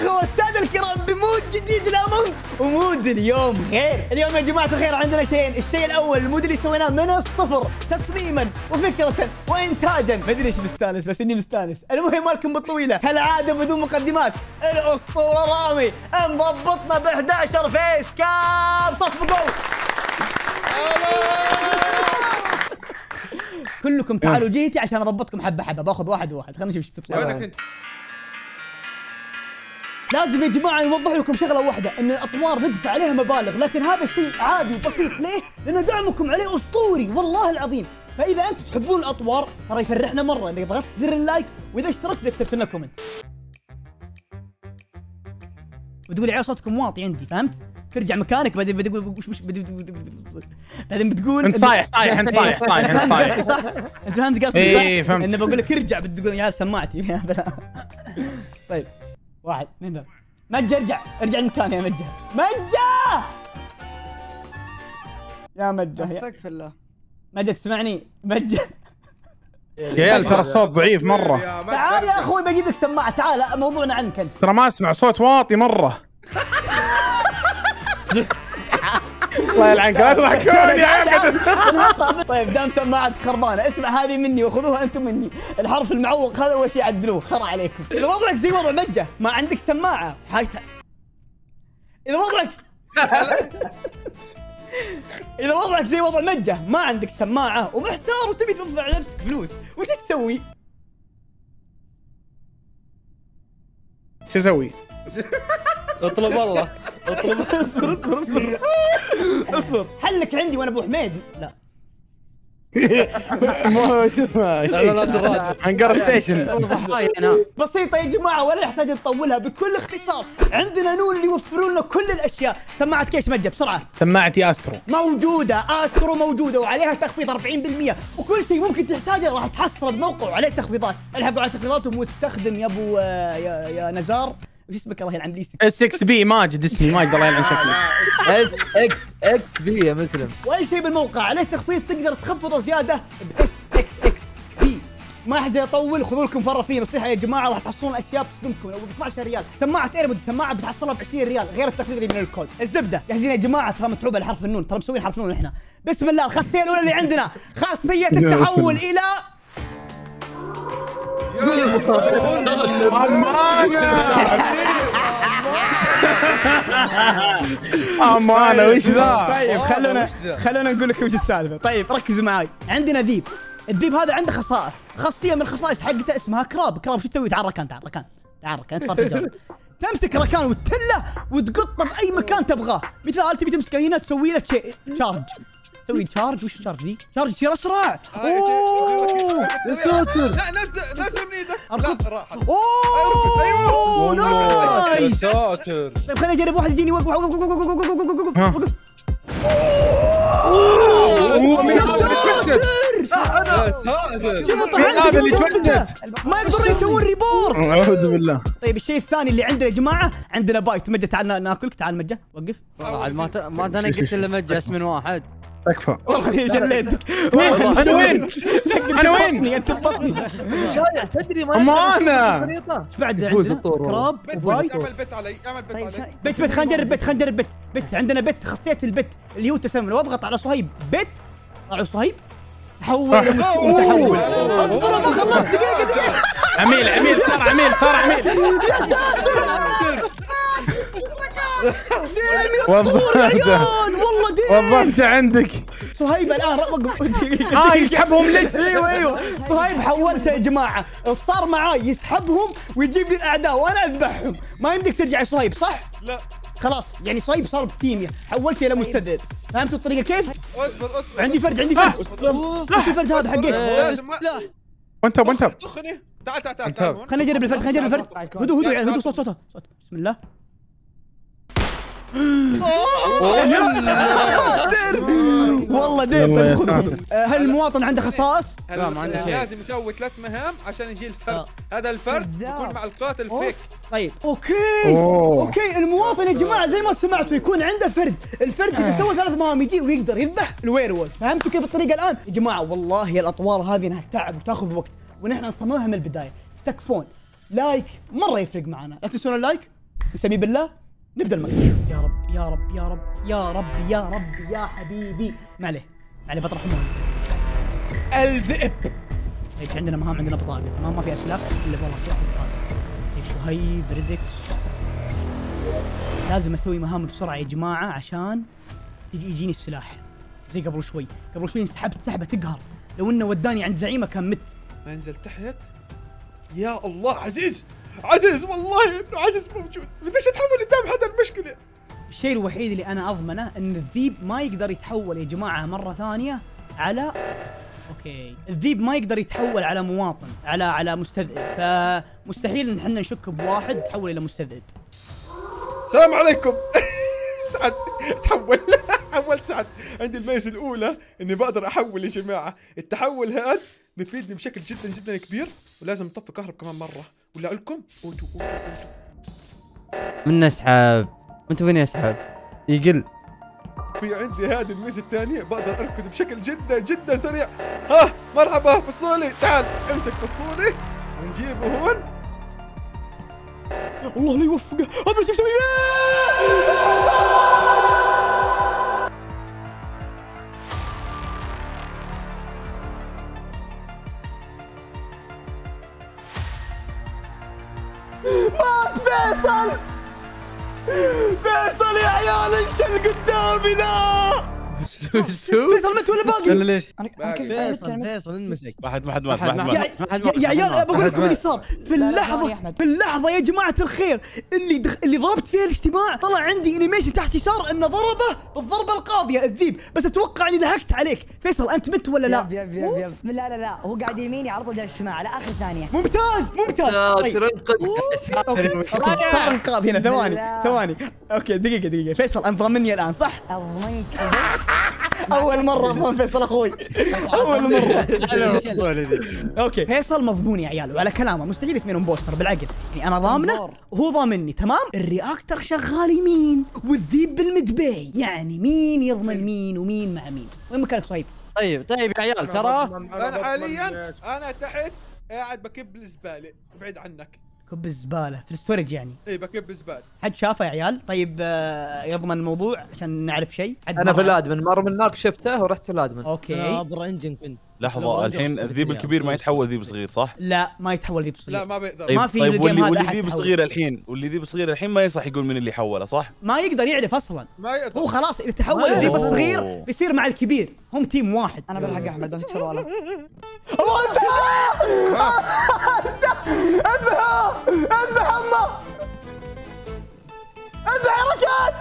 الاخوه الساده الكرام بمود جديد لامون ومود اليوم غير. اليوم يا جماعه الخير عندنا شيئين، الشيء الاول المود اللي سويناه من الصفر تصميما وفكره وانتاجا، ما ادري ايش مستانس بس اني مستانس. المهم مالكم بالطويله كالعاده بدون مقدمات، الاسطوره رامي مضبطنا ب 11 فيس كام صفقوا. كلكم تعالوا جيتي عشان اضبطكم حبه حبه، باخذ واحد واحد. خلينا نشوف ايش تطلع. وينك انت؟ لازم يا جماعه نوضح لكم شغله واحده، ان الاطوار ندفع عليها مبالغ، لكن هذا الشيء عادي وبسيط. ليه؟ لان دعمكم عليه اسطوري والله العظيم. فاذا انتم تحبون الاطوار ترى يفرحنا مره اذا ضغطت زر اللايك، واذا اشتركت اذا كتبت لنا كومنت. بتقول يا عيال صوتكم واطي عندي، فهمت؟ ترجع مكانك بعدين بتقول بعدين بتقول انت صايح انت صايح انت صايح صح؟ انت فهمت قصدي؟ ايه فهمت. انه بقول لك ارجع بتقول يا عيال سماعتي. طيب واحد اثنين ثلاثة. مجة ارجع المكان يا مجة. مجة يا مجة استغفر الله. مجة تسمعني؟ مجة يا عيال ترى الصوت ضعيف مره. تعال يا اخوي بجيب لك سماعة، تعال موضوعنا عنك انت. ترى ما اسمع صوت واطي مره. الله يلعنك لا تضحكون يا عيال. طيب دام سماعتك خربانه اسمع هذه مني وخذوها انتم مني. الحرف المعوق هذا اول شيء عدلوه، خرا عليكم. اذا وضعك زي وضع مجة ما عندك سماعه حاجتها. اذا وضعك زي وضع مجة ما عندك سماعه ومحتار وتبي توفر على نفسك فلوس، وش تسوي؟ شو اسوي؟ اطلب والله اطلب. اصبر حلك عندي وانا ابو حميد. لا مو شو اسمه هنقر ستيشن. بسيطه يا جماعه ولا يحتاج نطولها. بكل اختصار عندنا نون اللي يوفرون لنا كل الاشياء. سماعه كيش مجة بسرعه؟ سماعتي استرو موجوده، استرو موجوده وعليها تخفيض 40%، وكل شيء ممكن تحتاجه راح تحصله بموقع وعليه تخفيضات. الحقوا على تخفيضاتهم واستخدم يا ابو يا نزار. وش اسمك الله يلعن ليسك؟ اس 6 بي ماجد، اسمي ماجد الله يلعن شكلي. اس اكس بي يا مسلم. واي شيء بالموقع عليه تخفيض تقدر تخفضه زياده باس اكس اكس بي. ما احد يطول، خذوا لكم فره فيه نصيحه يا جماعه، راح تحصلون اشياء بتصدمكم. لو ب 12 ريال سماعه ايربود سماعه بتحصلها ب 20 ريال غير التخفيض اللي من الكود. الزبده جاهزين يا جماعه؟ ترى متعوبه لحرف النون، ترى مسوين حرف النون احنا. بسم الله. الخاصيه الاولى اللي عندنا خاصيه التحول الى امانه وش ذا؟ طيب خلونا نقول لكم وش السالفه. طيب ركزوا معاي. عندنا ذيب، الذيب هذا عنده خصائص، خاصيه من الخصائص حقته اسمها كراب. شو تسوي؟ تعال ركان انت طرف الجو. تمسك ركان وتله وتقطه باي مكان تبغاه. مثال تبي تمسكه هنا تسوي له شارج، تسوي شارج. وش الشارج ذي؟ شارج يصير اسرع. اوه يا ساتر. لا نزل من ايدك. اركض. لا راحت. اوه نايس. يا ساتر. طيب خليني اجرب واحد يجيني. وقف شوفوا طبعا هذا اللي تفلت ما يقدرون يسوون ريبورت. اعوذ بالله. طيب الشيء الثاني اللي عندنا يا جماعه، عندنا بايت. مجة تعال ناكلك. تعال مجة وقف. ما انا قلت الا مجلس من واحد. تكفى والله جليتك. انا وين؟ انت وين؟ انت بطني. شايع تدري ما امانه. ايش بعد عندنا؟ كراب وبايت. اعمل بت علي. بت خلينا نجرب بت. عندنا بت، خاصيه البت اللي هو تسمى. لو اضغط على صهيب بت على صهيب تحول الى متحول. اصبر ما خلصت. دقيقه عميل صار عميل. يا ساتر وظفته والله وظفته عندك. صهيب الان يسحبهم لك. ايوه صهيب حولته يا جماعه، صار معاي يسحبهم ويجيب لي الاعداء وانا اذبحهم. ما يمديك ترجع يا صهيب صح؟ لا خلاص يعني صهيب صار بكيمياء، حولته الى مستدعي. فهمتوا الطريقه كيف؟ اصبر عندي فرد وش الفرد هذا حقك؟ وانت دخني. تعال خلينا نجرب الفرد. هدوء يعني هدوء. صوت بسم الله. والله دير. هل المواطن عنده خصائص؟ لا ما عنده شيء. لازم يسوي 3 مهام عشان يجي الفرد. هذا الفرد يكون مع القاتل فيك. طيب اوكي المواطن يا جماعه زي ما سمعتوا يكون عنده فرد. الفرد اذا سوى 3 مهام يجي ويقدر يذبح الويرولف. فهمتوا كيف الطريقه الان يا جماعه؟ والله الاطوار هذه انها تعب وتاخذ وقت، ونحن نصممها من البدايه. تكفون لايك مره يفرق معنا. لا تنسون اللايك نسميه بالله نبدا المقطع. يا رب يا رب يا رب يا رب يا رب يا حبيبي. ما عليه بطرح مهم. الذئب. طيب في عندنا مهام، عندنا بطاقه تمام، ما في اسلاك الا والله في واحد بطاقه. طيب شهيب ريدكس، لازم اسوي مهام بسرعه يا جماعه عشان يجيني السلاح. زي قبل شوي انسحبت سحبه تقهر، لو انه وداني عند زعيمه كان مت. انزل تحت. يا الله عزيز والله انه عزيز موجود، بديش اتحمل قدام حدا المشكله. الشيء الوحيد اللي انا اضمنه ان الذيب ما يقدر يتحول يا جماعه مره ثانيه على الذيب ما يقدر يتحول على مواطن، على مستذئب، فمستحيل ان احنا نشك بواحد تحول الى مستذئب. السلام عليكم. سعد حولت سعد. عندي الميزه الاولى اني بقدر احول يا جماعه. التحول هذا بيفيدني بشكل جدا جدا كبير، ولازم نطفي كهرب كمان مره. ولا اقول لكم قولوا من اسحب وانت وين اسحب يقل. في عندي هذه الميزه الثانيه، بقدر اركض بشكل جدا جدا سريع. ها مرحبا فصولي، تعال امسك فصولي ونجيبه هون. الله لا يوفقه. هذا ايش يسوي؟ مات فيصل يا عيال، انشل قدامي. لا فيصل مت ولا باقي؟ لا ليش؟ فيصل انمسك. واحد يا عيال بقول لكم اللي صار في اللحظه يا جماعه الخير اللي ضربت فيها الاجتماع، طلع عندي انيميشن تحت يسار انه ضربه بالضربه القاضيه الذيب، بس اتوقع اني لهقت عليك. فيصل انت مت ولا لا؟ يب لا هو قاعد يميني على طول جالس يسمع على اخر ثانيه. ممتاز. صار انقاذ هنا. ثواني اوكي دقيقه. فيصل انت ضامني الان صح؟ اضمنك. اول مره اضمن فيصل اخوي، اول مره. اوكي فيصل مضمون يا عيال، وعلى كلامه مستحيل اثنين امبوستر بالعقل، يعني انا ضامنه وهو ضامني تمام. الرياكتر شغال يمين والذيب بالمدبي، يعني مين يضمن مين ومين مع مين؟ وين مكانك صهيب؟ طيب يا عيال ترى انا حاليا انا تحت قاعد بكب الزباله بعيد عنك. كب الزباله في الستورج يعني؟ ايه بكب الزباله. حد شافه يا عيال؟ طيب يضمن الموضوع عشان نعرف شيء. انا في الادمن مر منك شفته ورحت الادمن. اوكي ابر انجن كنت. لحظه الحين الذيب الكبير ما يتحول ذيب صغير صح؟ لا ما يتحول ذيب صغير. لا ما بيقدر. ما في طيب الجيم هذا واللي احد ذيب صغير الحين ذيب صغير الحين ما يصح يقول من اللي حوله صح؟ ما يقدر يعرف اصلا. ما يقدر. هو خلاص اذا تحول الذيب الصغير بيصير مع الكبير، هم تيم واحد. انا بالحق احمد ما فيك سوالف. اذبح امه، اذبح حركات.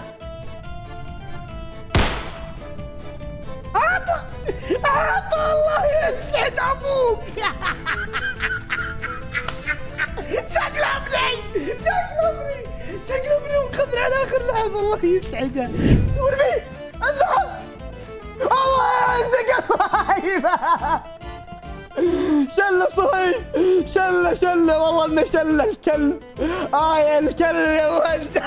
عطى الله يسعد ابوك. شقلبني وخذني على اخر لحظه. الله يسعده. ورمي اذبحه. الله يعزك يا صهيب. شله صهيب، شله والله انه شله الكلب. يا الكلب يا ولد.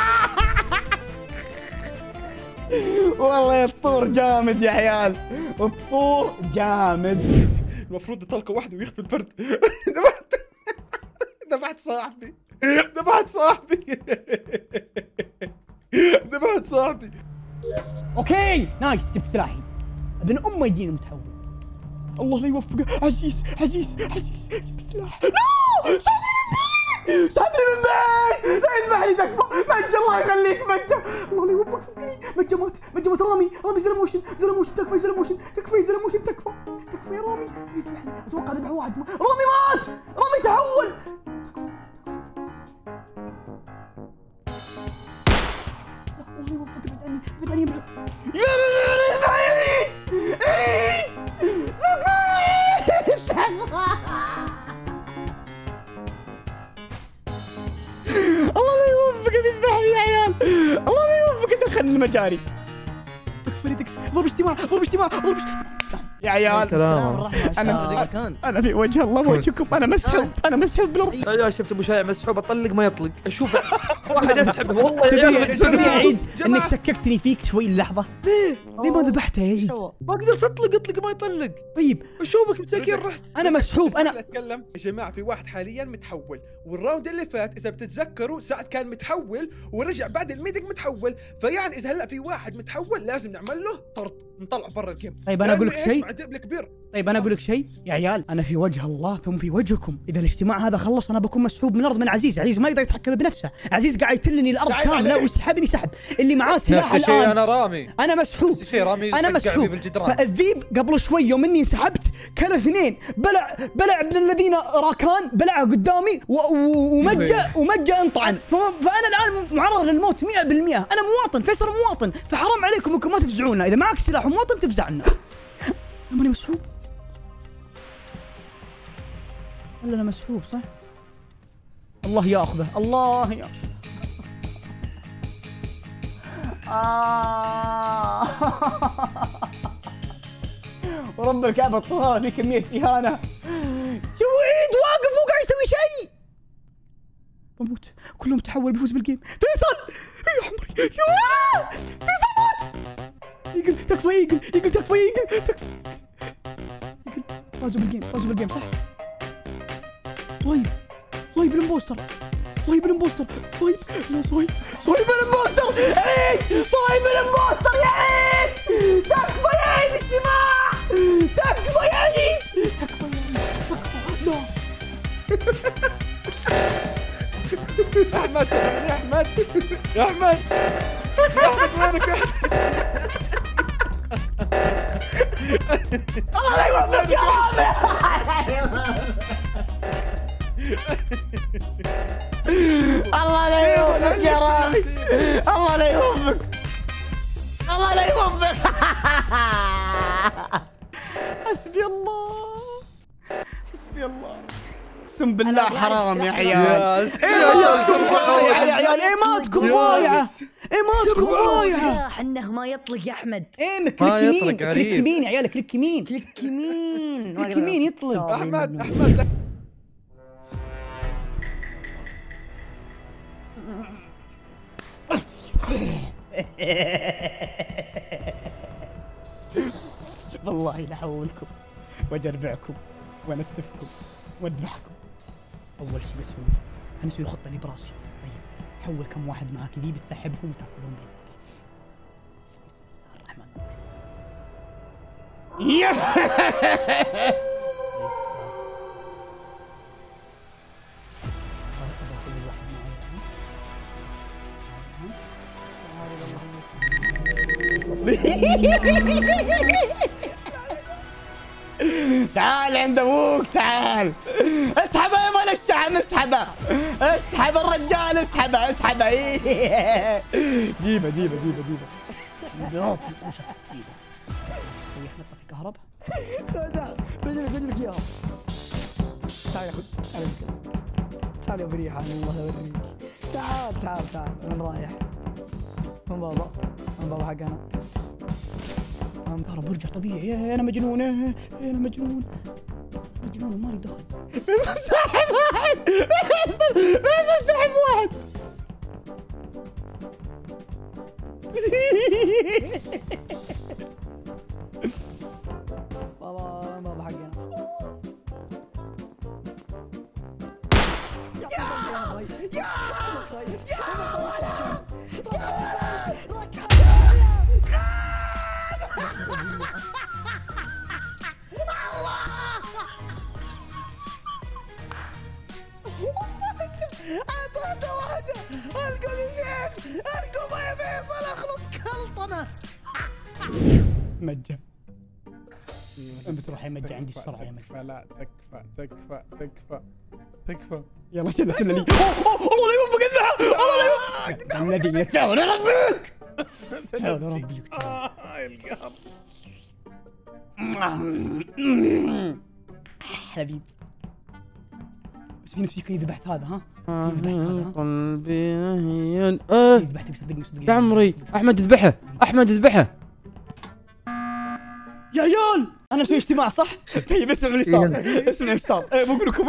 والله الطور جامد يا عيال، الطور جامد. المفروض طلقه واحده ويختفي الفرد. ذبحت صاحبي. اوكي نايس. جبت سلاحي. ابن امه يجيني متحول. الله لا يوفقه. عزيز جيب سلاح. لا سحبني من بعيد. لا يذبحني تكفى. مجة الله يخليك مجة. الله لا يوفقك. مجة مات. رامي زلموشن تكفى يا رامي. يذبحني اتوقع ذبح واحد. رامي مات. رامي تحول. الله يوفقك. ابعد عني الله لا يوفقك. بيذبحني يا عيال. الله لا يوفقك. دخلني المجاري. تكفى ريدكس. ضرب اجتماع. يا عيال السلام ورحمة الله. انا في وجه الله وجهكم، انا مسحوب، انا مسحوب بالارض. يا شفت ابو شايع مسحوب اطلق ما يطلق، اشوف واحد اسحب والله تدري يا عيد انك شككتني فيك شوي للحظه. ليه ما ذبحته يا عيد؟ ما قدرت اطلق ما يطلق. طيب اشوفك مساكين رحت. انا مسحوب انا. اتكلم يا جماعه، في واحد حاليا متحول، والراوند اللي فات اذا بتتذكروا سعد كان متحول ورجع بعد الميتنج متحول، فيعني اذا هلا في واحد متحول لازم نعمل له طرد، نطلعه برا الجيم. طيب انا اقول لك شيء. مع الدبل كبير. طيب انا اقول لك شيء يا عيال، انا في وجه الله ثم في وجهكم، اذا الاجتماع هذا خلص انا بكون مسحوب من الارض من عزيز. عزيز ما يقدر يتحكم بنفسه، عزيز قاعد يتلني الارض كامله ويسحبني سحب، اللي معاه سلاح نفس الشيء الان. انا رامي، انا مسحوب، نفس الشيء رامي، انا مسحوب. فالذيب قبل شوي يوم اني انسحبت كان اثنين، بلع ابن الذين راكان بلعه قدامي ومجه انطعن، فانا الان معرض للموت 100%. انا مواطن، فيصل مواطن، فحرام عليكم انكم ما تفزعونا. اذا معك سلاح ومواطن تفزعنا. ماني مسحوب ولا انا مسحوب صح؟ الله ياخذه، الله يا ورب الكعبة الطهارة في كمية إهانة. شوف عيد واقف مو قاعد يسوي شيء. بموت، كلهم تحول بيفوز بالجيم. فيصل يا عمري يا ولد، فيصل مات. يقل تكفى، يقل تكفى، يقل تكفى. فازوا بالجيم صح؟ صهيب الامبوستر، صهيب الامبوستر، صهيب الامبوستر، عيد صهيب الامبوستر يا عيد. تكفى يا عيد اجتماع، تكفى يا عيد، تكفى لا. احمد يا احمد يا احمد وينك يا الله لا يوفقك يا رامي. الله لا يوفقك يا رامي، الله لا يوفقك، الله لا يوفقك. حسبي الله، حسبي الله. اقسم بالله حرام يا عيال. يا عيال ايماتكم ضايعه، ايماتكم ضايعه. انه ما يطلق يا احمد. ايه كليك يمين، كليك يمين يا عيال، كليك يمين، كليك يمين، كليك يمين يطلق. احمد والله لا احولكم وادربعكم وانتفكم واذبحكم. اول شيء بسوي انا اسوي الخطه اللي براسي. طيب حول كم واحد معك ذي بتسحبهم وتاكلهم بيدك. بسم الله الرحمن الرحيم. تعال عند ابوك، تعال اسحبه يا مال الشحم، اسحبه، اسحب الرجال، اسحبه اسحبه. جيبه جيبه جيبه جيبه. احنا طفي كهرباء. تعال بجيب لك اياه. تعال يا اخوي، تعال يا ابو ريحان، الله يوريك. تعال من رايح؟ من بابا حقنا. كهرباء ارجع طبيعي. انا مجنون، انا مجنون مالي دخل. فيصل ساحب واحد، فيصل ساحب واحد. بابا حقنا. اعطيته واحدة. القوا الشيخ، القوا يا فيصل، اخلص كلطنة. مجة بتروح يا مجة، عندي السرعة يا مجة. لا تكفى. يلا شلت لي. الله لا يوفقك الذهب، الله لا يوفقك الذي يساوي ربك. حول ربك. القهر. حبيب بس في نفسي كني ذبحت هذا. ها قلبي هين. ذبحتك، صدقني يا عمري احمد اذبحه، احمد اذبحه. يا عيال انا مسوي اجتماع صح؟ طيب اسمع اللي صار، اسمع ايش صار. بقول لكم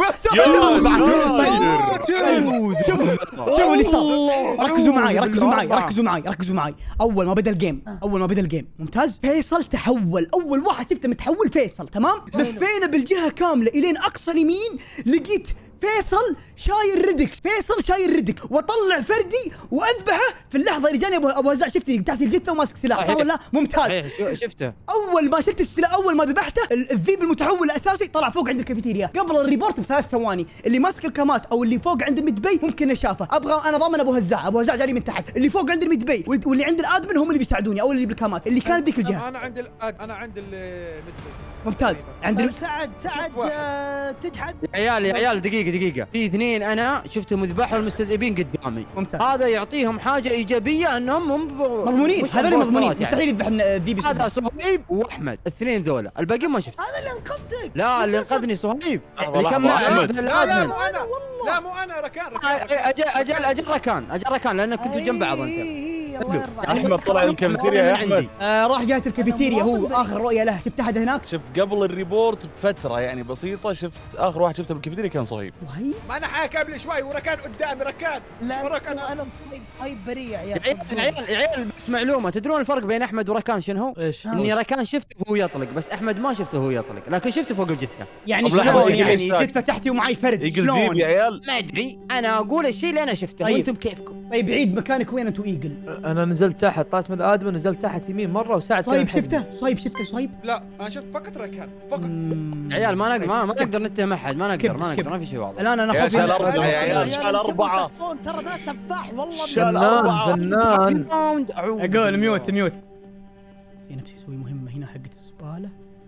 شوفوا اللي صار. ركزوا معي. اول ما بدا الجيم ممتاز. فيصل تحول، اول واحد شفته متحول فيصل، تمام؟ لفينا بالجهه كامله الين اقصى اليمين، لقيت فيصل شايل ردك واطلع فردي واذبحه في اللحظه اللي جاني ابو هزاع. شفتني تحت الجثه وماسك سلاح صح ولا؟ ممتاز. شفته اول ما شلت السلاح، اول ما ذبحته، الذيب المتحول الاساسي طلع فوق عند الكافيتيريا قبل الريبورت ب3 ثواني. اللي ماسك الكامات او اللي فوق عند الميدبي ممكن شافه. ابغى انا ضامن ابو هزاع جاني من تحت. اللي فوق عند الميدبي واللي عند الادمن هم اللي بيساعدوني، او اللي بالكامات اللي كانت ذيك الجهه. انا عند الميدبي. ممتاز. عند سعد تجحد. يا عيال دقيقة، في اثنين انا شفتهم يذبحوا المستذئبين قدامي. ممتاز. هذا يعطيهم حاجة إيجابية انهم مضمونين، هذول مضمونين، مستحيل يذبح الذيب. هذا صهيب واحمد، الاثنين ذولا، الباقيين ما شفت. هذا اللي انقذتك. لا اللي انقذني صهيب اللي كان مع لا مو انا ركان. اجل ركان لان كنتوا جنب بعض انت. احمد طلع الكافيتيريا يا احمد. راح جهه الكافيتيريا، هو اخر رؤيه له. شفت احد هناك؟ شوف قبل الريبورت بفتره يعني بسيطه، شفت اخر واحد شفته بالكافيتيريا كان صهيب. ما انا حاكي قبل شوي وركان قدامي. ركان لا انا طيب بريء يا عيال بس معلومه، تدرون الفرق بين احمد وركان شنو هو؟ ايش؟ اني ركان شفته وهو يطلق، بس احمد ما شفته وهو يطلق، لكن شفته فوق الجثه. يعني شلون يعني جثه تحتي ومعي فرد؟ شلون يا عيال؟ ما ادري، انا اقول الشيء اللي انا شفته. طيب. وانتم كيفكم؟ طيب عيد مكانك وين انتوا ايجل؟ انا نزلت تحت، طلعت من الادمن نزلت تحت يمين مره وساعد. صهيب شفته؟ لا انا شفت فقط ركان فقط. عيال ما نقدر نتهم احد، ما نقدر ما في شيء واضح. الان انا يا خوفي شال 4 يا عيال، شال 4. ترى ذا سفاح والله. فنان. اقول ميوت في نفسي اسوي مهمه هنا حقت الزباله.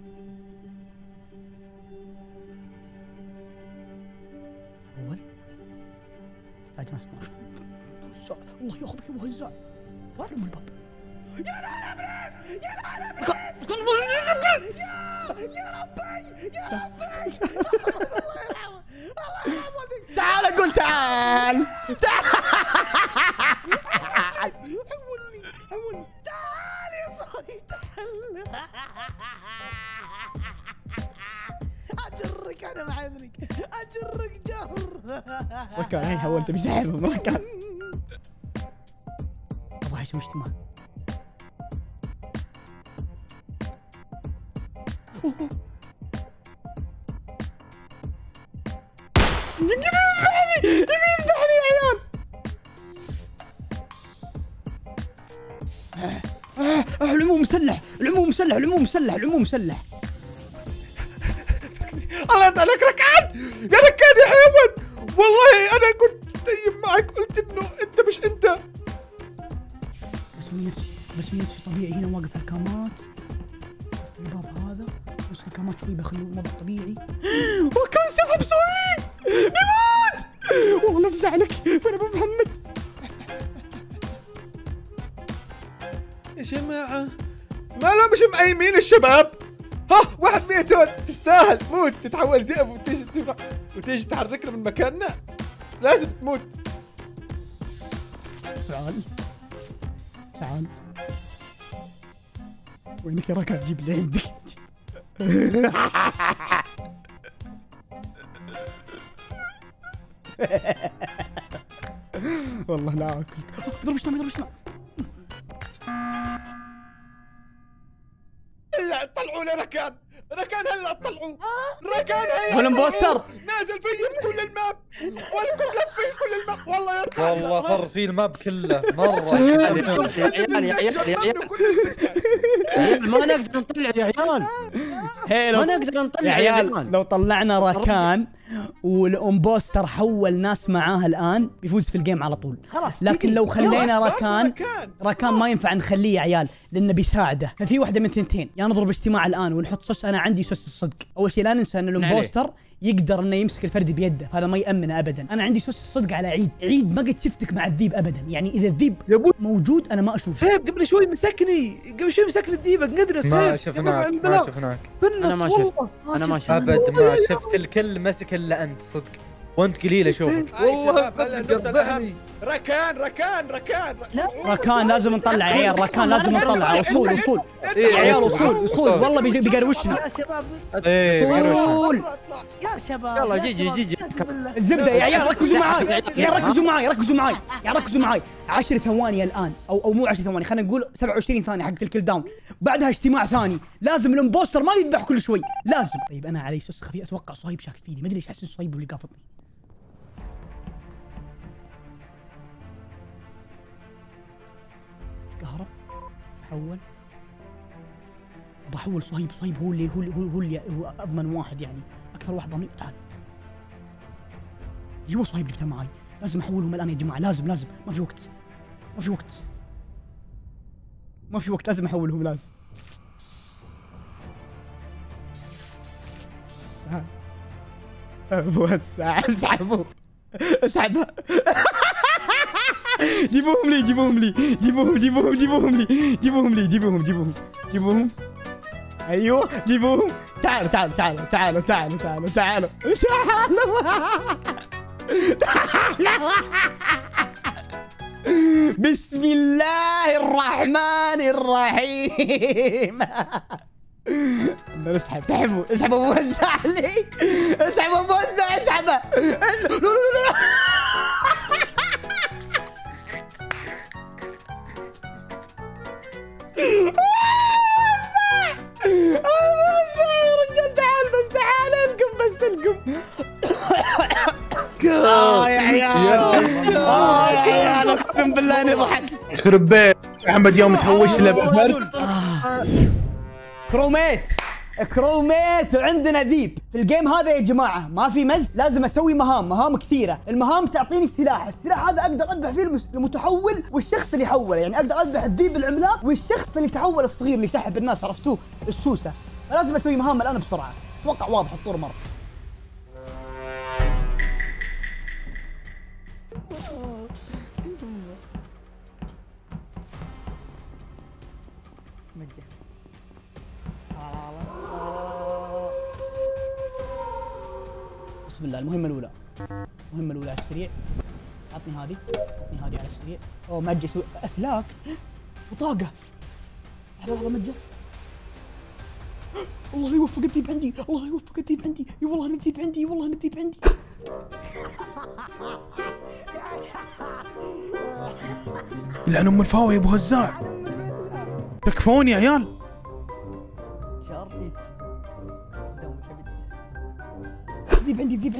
اول بعد ما اسمع الله ياخذك يا ابو هزاع. واقف الباب. يا ربي تعال اقول تعال حولني تعال يا صاحبي تعال. اجرك انا مع ابنك، اجرك جر. ركان الحين حولت بيسحبهم. ركان ابغى اسوي اجتماع. يبي يذبحني يا عيال. العموم مسلح. الله يطلعك ركان يا حيوان. والله انا كنت طيب معك، قلت انه انت مش انت. بسوي نفسي طبيعي هنا، واقف على الكامات في الباب هذا، امسك الكامات شوي بخليه وضع طبيعي. وكان سحب صهيب بيموت. والله بزعلك فين ابو محمد. يا جماعه ما لهم مش مقيمين الشباب. ها 1 ميتون تستاهل موت، تتحول ذئب وتيجي تحركنا من مكاننا. لازم تموت. تعال وينك يا ركان؟ جيب اللي عندك. والله لا اكلك. ضرب شمال. هلا طلعوا لي ركان هلا طلعوا. ركان هلا والامبوستر نازل فيا بكل الماب، ولكم لفين كل الماب. والله يا والله طر في الماب كله مره. يا عيال ما نقدر نطلع يا عيال. ما نقدر نطلع يا عيال. لو طلعنا راكان والامبوستر حول ناس معاه الان بيفوز في الجيم على طول. خلاص. لكن لو خلينا راكان ما ينفع نخليه يا عيال لانه بيساعده. ففي واحده من ثنتين، يا نضرب اجتماع الان ونحط سوس. انا عندي سوس الصدق. اول شيء لا ننسى ان الامبوستر يقدر انه يمسك الفرد بيده، هذا ما يامنه ابدا. انا عندي سوس الصدق على عيد ما قد شفتك مع الذيب ابدا. يعني اذا الذيب موجود انا ما اشوفه. سيب قبل شوي مسكني الذيب. قدر سيب ما شفناك انا ما شفت ابد. ما شفت الكل مسك الا انت صدق. وانت قليل اشوفك. والله هلا النقطة الأهم. ركان ركان لازم نطلع يا عيال، ركان لازم نطلع. اصول يا عيال، اصول والله بيقروشنا. يا شباب اصول يا شباب يلا جيجي الزبده يا عيال. ركزوا معاي ركزوا معاي 10 ثواني الان، او مو 10 ثواني، خلينا نقول 27 ثانيه حق الكل داون، بعدها اجتماع ثاني. لازم الامبوستر ما يذبح كل شوي، لازم. طيب انا علي سوس خفي، اتوقع صهيب شاك فيني، ما ادري ليش احس صهيب اللي قافطني. كهرب تحول، بحول صهيب هو اللي هو اضمن واحد، يعني اكثر واحد ضمني. تعال ايوه صهيب جبتها معاي، لازم احولهم الان يا جماعه، لازم ما في وقت لازم احولهم، لازم. موسع، اسحبها جيبوهم لي. ايوه جيبوهم. تعالوا بسم الله الرحمن الرحيم. اسحبوا موزع لي، اسحبه. يا رجال تعال القم. يا عيال اقسم بالله اني ضحكت. يخرب بيت احمد يوم تهوش له بالبرد. كروميت وعندنا ذيب في الجيم هذا يا جماعه. ما في مز، لازم اسوي مهام كثيره. المهام تعطيني السلاح هذا اقدر اذبح فيه المتحول والشخص اللي حوله، يعني اقدر اذبح الذيب العملاق والشخص اللي تحول الصغير اللي يسحب الناس، عرفتوه السوسه. فلازم اسوي مهام الان بسرعه. اتوقع واضح الطور مره. بسم الله. المهمة الأولى على السريع. عطني هذه على السريع. اوه مجة أسلاك وطاقة. لحظة مجة. الله يوفق الذيب عندي. اي والله الذيب عندي. لأن ام الفاوي يا ابو هزاع. تكفون يا عيال. شريت الذيب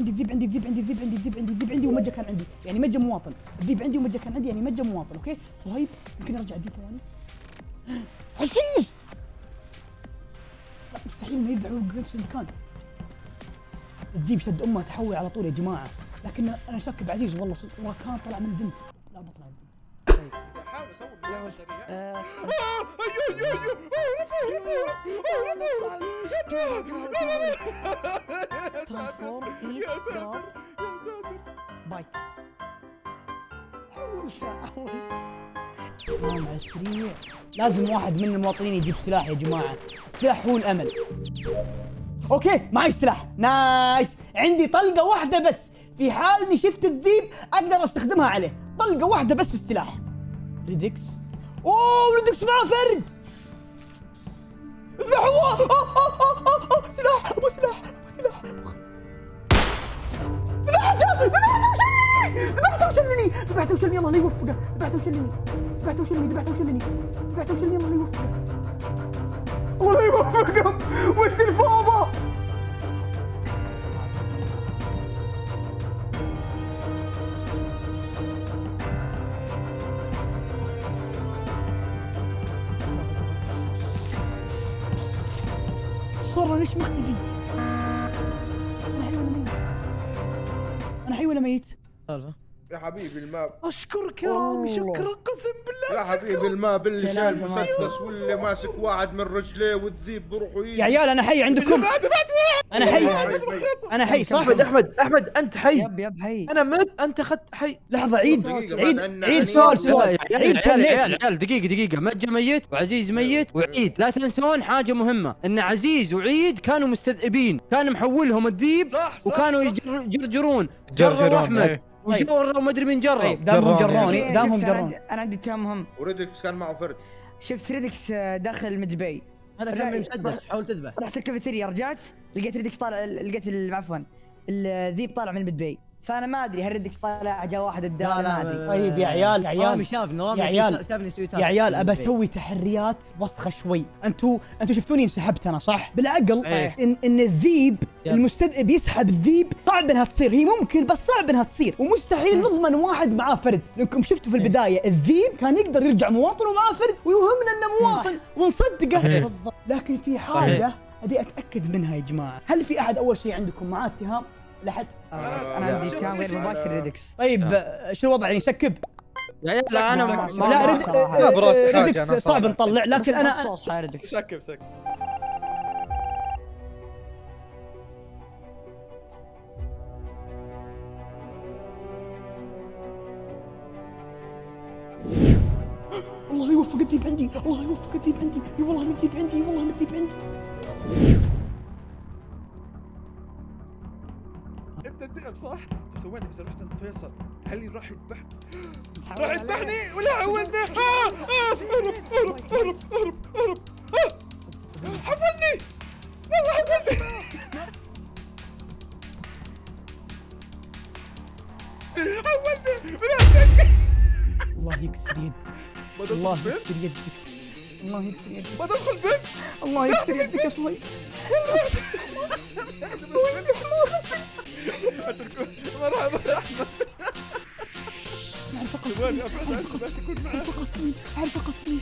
عندي ومجة كان عندي، يعني مجة مواطن. الذيب عندي ومجة كان عندي، يعني مجة مواطن. اوكي صهيب يمكن ارجع الذيب ثواني. عزيز لا مستحيل ما يذبح نفس المكان. الذيب شد امه تحول على طول يا جماعه، لكن انا شاك بعزيز والله كان طلع من البنت. لا ما طلع من البنت. طيب حاول اسوي ترانسفورم يا ساتر بايك. على السريع. لازم واحد من المواطنين يجيب سلاح يا جماعه، السلاح هو الامل. اوكي معي السلاح، نايس. عندي طلقه واحده بس، في حال اني شفت الذيب اقدر استخدمها عليه. طلقه واحده بس في السلاح. ريدكس. اوه ريدكس معاه فرد. سلاح ابو سلاح. ذبحته وشلني الله لا يوفقه. ذبحته وشلني الله لا يوفقه. وش ذي الفوضى؟ صار ليش مختفي؟ انا حي ولا ميت؟ سالفه يا حبيبي الماب. اشكرك يا رامي، شكرا قسم بالله. يا حبيبي الماب اللي شايل مسدس واللي ماسك واحد من رجليه والذيب بروحه يا عيال انا حي عندكم. انا حي. انا حي صح. احمد انت حي. يب حي. انا مت، انت اخذت حي. لحظه عيد عيد سؤال عيال دقيقة مجة ميت وعزيز ميت وعيد، لا تنسون حاجة مهمة ان عزيز وعيد كانوا مستذئبين، كان محولهم الذيب وكانوا يجرجرون احمد وجروا وما ادري مين جرب. طيب دامهم جروني انا عندي اتهام مهم. وريدكس كان معه فرد. شفت ريدكس داخل مدبي، هذا كان مسدس حاول تذبح. رحت الكافيتيريا رجعت لقيت ريدكس طالع، لقيت عفوا الذيب طالع من مدبي، فانا ما ادري هل ريدكس طالع جاء واحد قدامي ما ادري. طيب يا عيال رامي شافني يا عيال ابى اسوي تحريات وسخه شوي. انتوا شفتوني انسحبت انا صح؟ بالعقل ان الذيب المستذئب يسحب الذيب صعب انها تصير، هي ممكن بس صعب انها تصير، ومستحيل نضمن واحد معاه فرد، لانكم شفتوا في البدايه الذيب كان يقدر يرجع مواطن ومعاه فرد ويوهمنا انه مواطن ونصدقه. بالضبط. لكن في حاجه ابي اتاكد منها يا جماعه، هل في احد اول شيء عندكم معاه اتهام لحد؟ انا عندي اتهام غير مباشر ريدكس. طيب شو الوضع يعني يسكب؟ لا انا لا ريدكس صعب نطلع، لكن انا سكب الله يوفق الذيب عندي، الله يوفق الذيب عندي، اي والله الذيب عندي، والله الذيب عندي. انت الذئب صح؟ طب وين اذا رحت عند فيصل هل راح يذبحك؟ راح يذبحني ولا عولني؟ اهرب حولني والله حولني. الله يكسر يدك، الله يكسر يدك، الله يكسر يدك. بدخل بيت. الله يكسر يدك يا صهيب. مرحبا يا احمد. ثواني ابعد عنه بس يكون معاه. عارف قتلي.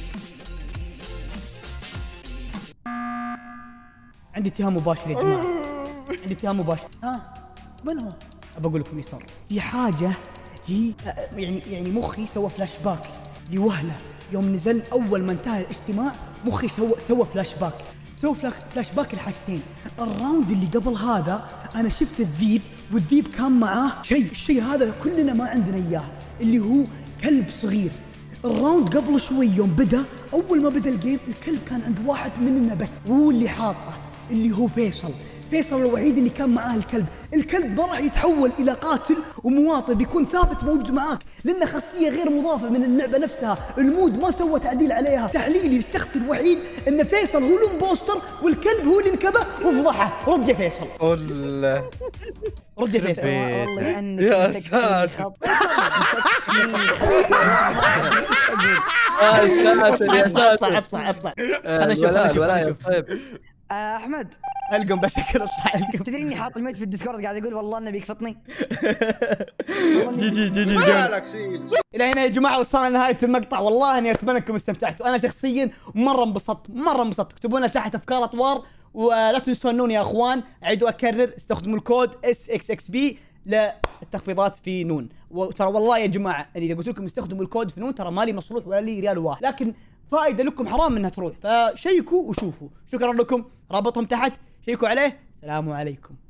عندي اتهام مباشر يا جماعه، عندي اتهام مباشر. من هو؟ ابى اقول لكم ايش صار. في حاجه هي يعني مخي سوى فلاش باك لوهله يوم نزل اول ما انتهى الاجتماع، مخي سوى فلاش باك، فلاش باك الحاجتين. الراوند اللي قبل هذا انا شفت الذيب والذيب كان معاه الشيء هذا كلنا ما عندنا اياه اللي هو كلب صغير. الراوند قبل شوي يوم بدا، اول ما بدا الجيم الكلب كان عند واحد مننا بس، وهو اللي حاطه اللي هو فيصل الوحيد اللي كان معاه الكلب ما راح يتحول الى قاتل ومواطن، بيكون ثابت موجود معاك لانه خاصيه غير مضافه من اللعبه نفسها، المود ما سوى تعديل عليها. تحليلي للشخص الوحيد ان فيصل هو الامبوستر والكلب هو اللي انكبه وفضحه. رد يا فيصل، رد يا فيصل. والله انك يا ساتر يا ساتر. اطلع انا شوف احمد القم بس كذا اطلع القم. تدري اني حاط الميت في الديسكورد قاعد اقول والله انه بيكفطني. جي الى هنا يا جماعه وصلنا لنهايه المقطع، والله اني اتمنى انكم استمتعتوا، انا شخصيا مره انبسطت. اكتبوا لنا تحت افكار اطوار، ولا تنسوا النون يا اخوان. اعيد واكرر، استخدموا الكود SXXB للتخفيضات في نون. وترى والله يا جماعه اذا قلت لكم استخدموا الكود في نون ترى مالي مصروح ولا لي ريال واحد، لكن فائده لكم حرام انها تروح، فشيكوا وشوفوا. شكرا لكم، رابطهم تحت، شيكوا عليه. السلام عليكم.